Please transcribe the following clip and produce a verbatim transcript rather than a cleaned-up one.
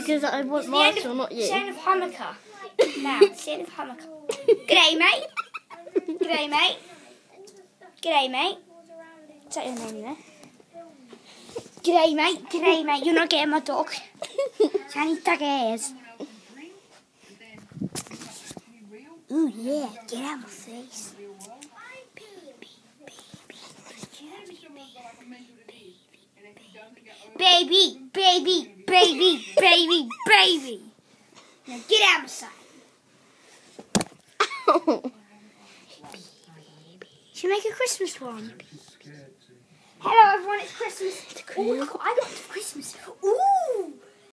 because I want Marshall, not you. It's the end of Hanukkah. Now, it's the end of Hanukkah. G'day, mate. G'day, mate. G'day, mate. Is that your name there? G'day, mate. G'day, mate. You're not getting my dog. Shiny dog ears. Ooh, yeah. Get out of my face. Baby, baby, baby, baby, baby. Now get out of my sight. Should we make a Christmas one? Hello everyone, it's Christmas. It's Christmas. Oh, look what I got for Christmas. Ooh!